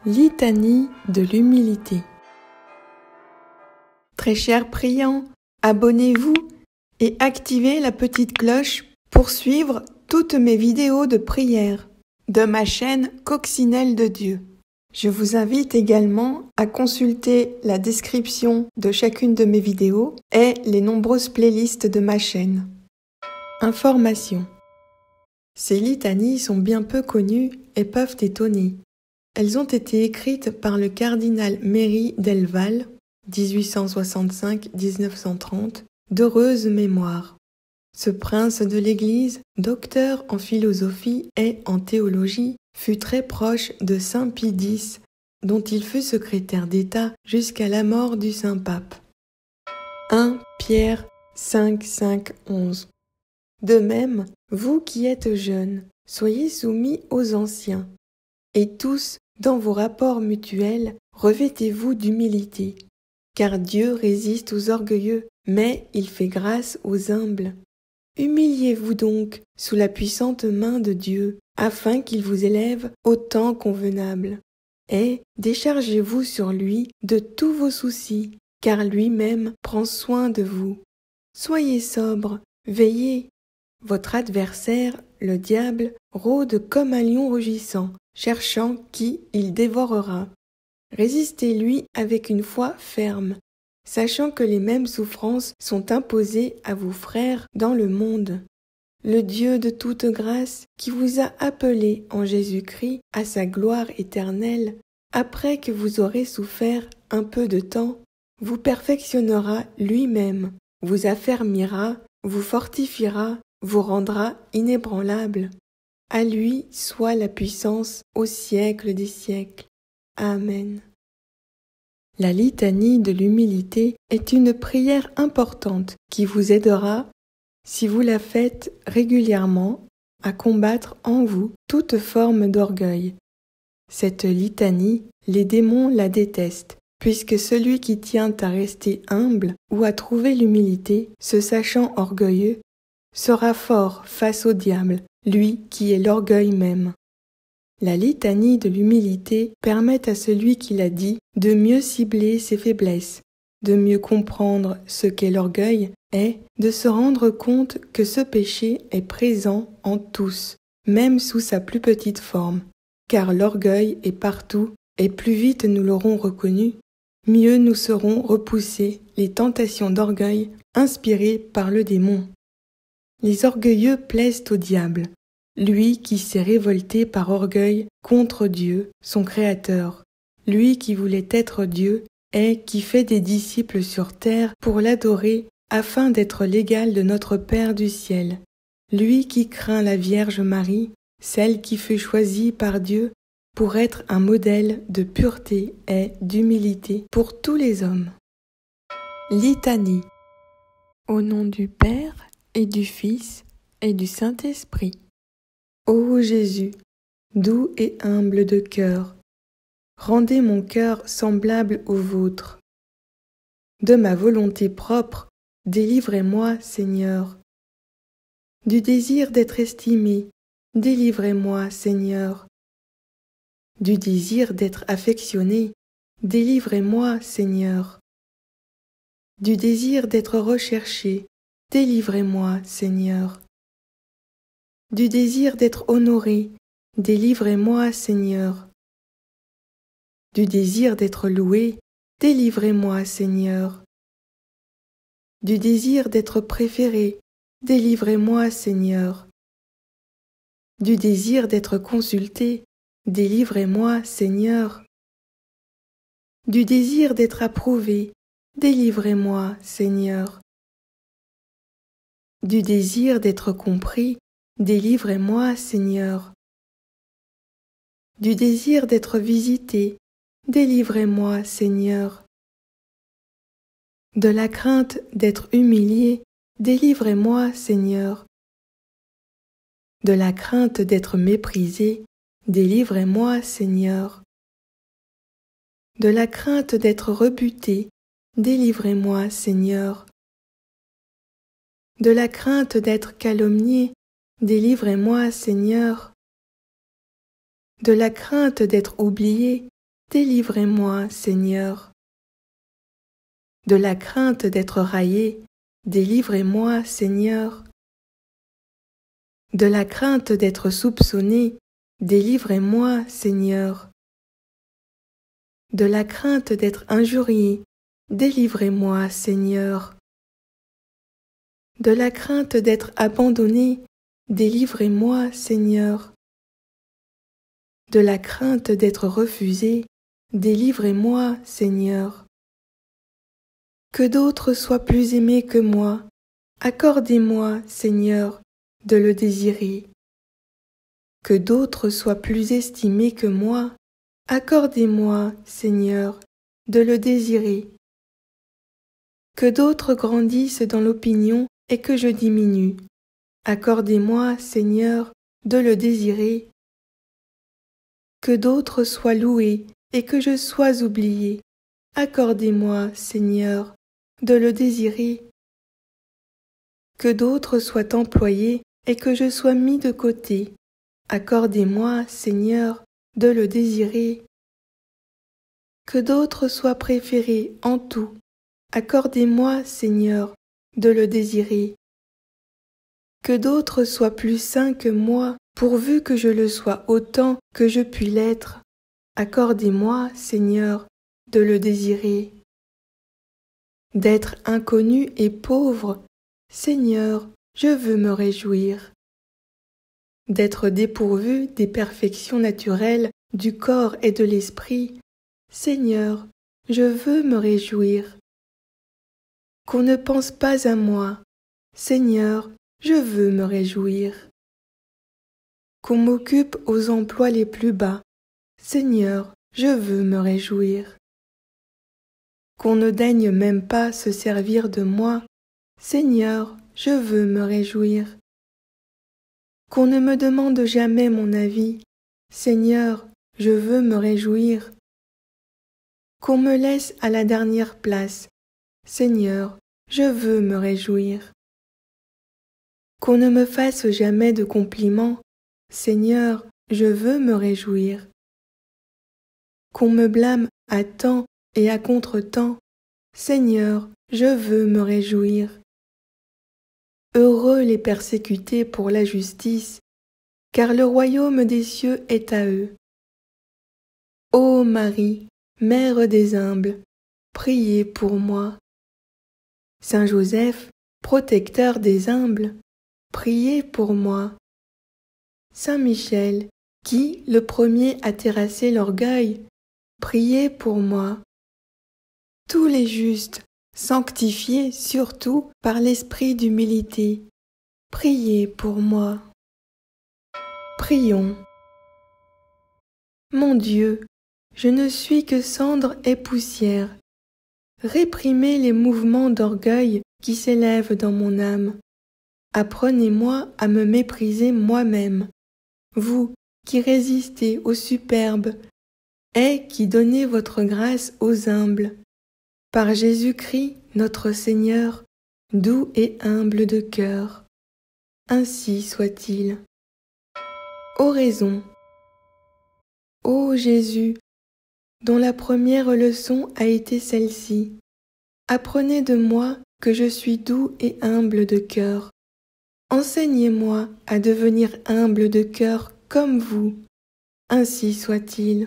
Litanie de l'humilité. Très chers priants, abonnez-vous et activez la petite cloche pour suivre toutes mes vidéos de prière de ma chaîne Coccinelle de Dieu. Je vous invite également à consulter la description de chacune de mes vidéos et les nombreuses playlists de ma chaîne. Information. Ces litanies sont bien peu connues et peuvent étonner. Elles ont été écrites par le cardinal Méry del Val, 1865-1930, d'heureuse mémoire. Ce prince de l'Église, docteur en philosophie et en théologie, fut très proche de saint Pie X, dont il fut secrétaire d'État jusqu'à la mort du Saint-Pape. 1 Pierre 5:11. De même, vous qui êtes jeunes, soyez soumis aux anciens, et tous, dans vos rapports mutuels, revêtez-vous d'humilité, car Dieu résiste aux orgueilleux, mais il fait grâce aux humbles. Humiliez-vous donc sous la puissante main de Dieu, afin qu'il vous élève au temps convenable. Et déchargez-vous sur lui de tous vos soucis, car lui-même prend soin de vous. Soyez sobres, veillez. Votre adversaire, le diable, rôde comme un lion rugissant, cherchant qui il dévorera. Résistez-lui avec une foi ferme, sachant que les mêmes souffrances sont imposées à vos frères dans le monde. Le Dieu de toute grâce, qui vous a appelés en Jésus-Christ à sa gloire éternelle, après que vous aurez souffert un peu de temps, vous perfectionnera lui-même, vous affermira, vous fortifiera, vous rendra inébranlable. À lui soit la puissance au siècle des siècles. Amen. La litanie de l'humilité est une prière importante qui vous aidera, si vous la faites régulièrement, à combattre en vous toute forme d'orgueil. Cette litanie, les démons la détestent, puisque celui qui tient à rester humble ou à trouver l'humilité, se sachant orgueilleux, sera fort face au diable, lui qui est l'orgueil même. La litanie de l'humilité permet à celui qui l'a dit de mieux cibler ses faiblesses, de mieux comprendre ce qu'est l'orgueil et de se rendre compte que ce péché est présent en tous, même sous sa plus petite forme, car l'orgueil est partout et plus vite nous l'aurons reconnu, mieux nous serons repoussés les tentations d'orgueil inspirées par le démon. Les orgueilleux plaisent au diable, lui qui s'est révolté par orgueil contre Dieu, son Créateur, lui qui voulait être Dieu et qui fait des disciples sur terre pour l'adorer afin d'être l'égal de notre Père du ciel, lui qui craint la Vierge Marie, celle qui fut choisie par Dieu pour être un modèle de pureté et d'humilité pour tous les hommes. Litanie. Au nom du Père et du Fils et du Saint-Esprit. Ô Jésus, doux et humble de cœur, rendez mon cœur semblable au vôtre. De ma volonté propre, délivrez-moi, Seigneur. Du désir d'être estimé, délivrez-moi, Seigneur. Du désir d'être affectionné, délivrez-moi, Seigneur. Du désir d'être recherché, délivrez-moi, Seigneur. Du désir d'être honoré, délivrez-moi, Seigneur. Du désir d'être loué, délivrez-moi, Seigneur. Du désir d'être préféré, délivrez-moi, Seigneur. Du désir d'être consulté, délivrez-moi, Seigneur. Du désir d'être approuvé, délivrez-moi, Seigneur. Du désir d'être compris, délivrez-moi, Seigneur. Du désir d'être visité, délivrez-moi, Seigneur. De la crainte d'être humilié, délivrez-moi, Seigneur. De la crainte d'être méprisé, délivrez-moi, Seigneur. De la crainte d'être rebuté, délivrez-moi, Seigneur. De la crainte d'être calomnié, délivrez-moi, Seigneur. De la crainte d'être oublié, délivrez-moi, Seigneur. De la crainte d'être raillé, délivrez-moi, Seigneur. De la crainte d'être soupçonné, délivrez-moi, Seigneur. De la crainte d'être injurié, délivrez-moi, Seigneur. De la crainte d'être abandonné, délivrez-moi, Seigneur. De la crainte d'être refusé, délivrez-moi, Seigneur. Que d'autres soient plus aimés que moi, accordez-moi, Seigneur, de le désirer. Que d'autres soient plus estimés que moi, accordez-moi, Seigneur, de le désirer. Que d'autres grandissent dans l'opinion et que je diminue, accordez-moi, Seigneur, de le désirer. Que d'autres soient loués et que je sois oublié, accordez-moi, Seigneur, de le désirer. Que d'autres soient employés et que je sois mis de côté, accordez-moi, Seigneur, de le désirer. Que d'autres soient préférés en tout, accordez-moi, Seigneur, de le désirer. Que d'autres soient plus saints que moi, pourvu que je le sois autant que je puis l'être, accordez-moi, Seigneur, de le désirer. D'être inconnu et pauvre, Seigneur, je veux me réjouir. D'être dépourvu des perfections naturelles du corps et de l'esprit, Seigneur, je veux me réjouir. Qu'on ne pense pas à moi, Seigneur, je veux me réjouir. Qu'on m'occupe aux emplois les plus bas, Seigneur, je veux me réjouir. Qu'on ne daigne même pas se servir de moi, Seigneur, je veux me réjouir. Qu'on ne me demande jamais mon avis, Seigneur, je veux me réjouir. Qu'on me laisse à la dernière place, Seigneur, je veux me réjouir. Qu'on ne me fasse jamais de compliments, Seigneur, je veux me réjouir. Qu'on me blâme à temps et à contre-temps, Seigneur, je veux me réjouir. Heureux les persécutés pour la justice, car le royaume des cieux est à eux. Ô Marie, Mère des humbles, priez pour moi. Saint Joseph, protecteur des humbles, priez pour moi. Saint Michel, qui le premier a terrassé l'orgueil, priez pour moi. Tous les justes, sanctifiés surtout par l'esprit d'humilité, priez pour moi. Prions. Mon Dieu, je ne suis que cendre et poussière. Réprimez les mouvements d'orgueil qui s'élèvent dans mon âme. Apprenez-moi à me mépriser moi-même, vous qui résistez aux superbes et qui donnez votre grâce aux humbles. Par Jésus-Christ, notre Seigneur, doux et humble de cœur. Ainsi soit-il. Oraison. Ô Jésus, dont la première leçon a été celle-ci, apprenez de moi que je suis doux et humble de cœur. Enseignez-moi à devenir humble de cœur comme vous. Ainsi soit-il.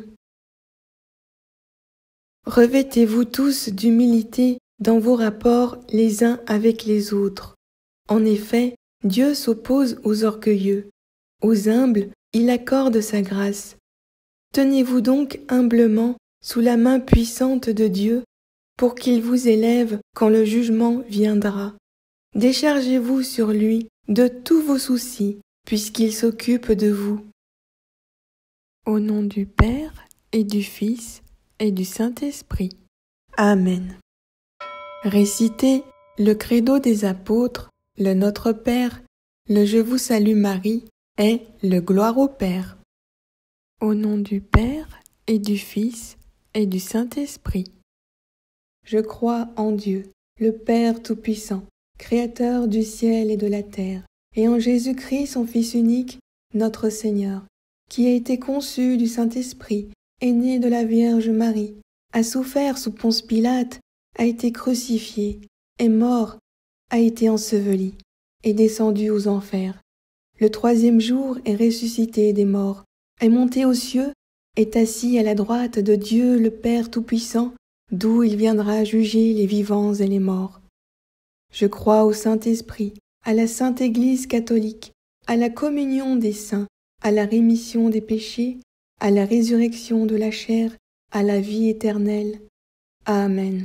Revêtez-vous tous d'humilité dans vos rapports les uns avec les autres. En effet, Dieu s'oppose aux orgueilleux. Aux humbles, il accorde sa grâce. Tenez-vous donc humblement sous la main puissante de Dieu pour qu'il vous élève quand le jugement viendra. Déchargez-vous sur lui de tous vos soucis, puisqu'il s'occupe de vous. Au nom du Père et du Fils et du Saint-Esprit. Amen. Récitez le credo des apôtres, le Notre Père, le Je vous salue Marie et le Gloire au Père. Au nom du Père et du Fils et du Saint-Esprit. Je crois en Dieu, le Père Tout-Puissant, Créateur du ciel et de la terre, et en Jésus-Christ, son Fils unique, notre Seigneur, qui a été conçu du Saint-Esprit, est né de la Vierge Marie, a souffert sous Ponce Pilate, a été crucifié, est mort, a été enseveli, est descendu aux enfers. Le troisième jour est ressuscité des morts, est monté aux cieux, est assis à la droite de Dieu le Père Tout-Puissant, d'où il viendra juger les vivants et les morts. Je crois au Saint-Esprit, à la Sainte Église catholique, à la communion des saints, à la rémission des péchés, à la résurrection de la chair, à la vie éternelle. Amen.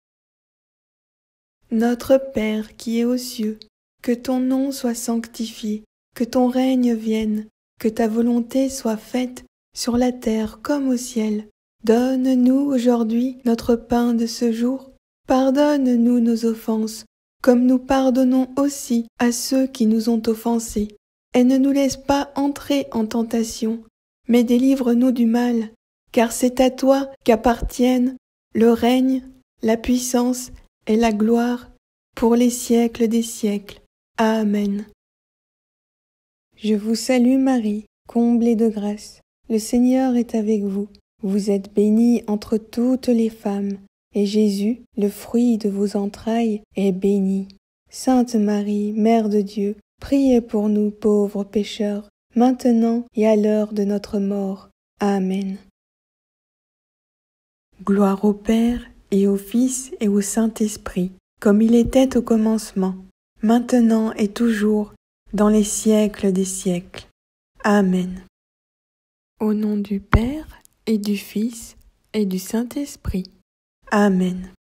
Notre Père qui es aux cieux, que ton nom soit sanctifié, que ton règne vienne, que ta volonté soit faite sur la terre comme au ciel. Donne-nous aujourd'hui notre pain de ce jour. Pardonne-nous nos offenses, comme nous pardonnons aussi à ceux qui nous ont offensés. Et ne nous laisse pas entrer en tentation, mais délivre-nous du mal, car c'est à toi qu'appartiennent le règne, la puissance et la gloire pour les siècles des siècles. Amen. Je vous salue Marie, comblée de grâce. Le Seigneur est avec vous. Vous êtes bénie entre toutes les femmes, et Jésus, le fruit de vos entrailles, est béni. Sainte Marie, Mère de Dieu, priez pour nous pauvres pécheurs, maintenant et à l'heure de notre mort. Amen. Gloire au Père, et au Fils, et au Saint-Esprit, comme il était au commencement, maintenant et toujours, dans les siècles des siècles. Amen. Au nom du Père, et du Fils, et du Saint-Esprit. Amen.